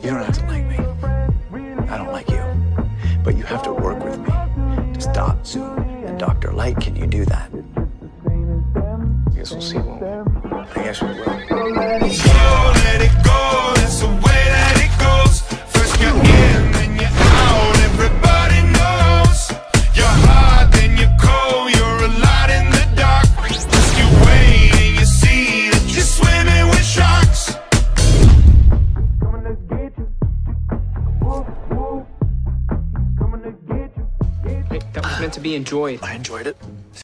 You don't have to like me. I don't like you. But you have to work with me to stop Zoom and Dr. Light. Can you do that? I guess we'll see, won't we? I guess we will. Let it go, that's the way that it goes. First you're in, then you're out, everybody knows. You're hot, then you're cold, you're a light in the dark. Just you wait and you see that you're swimming with sharks. Coming to get you. Whoop, whoop. Coming to get you. Hey, that was meant to be enjoyed. I enjoyed it.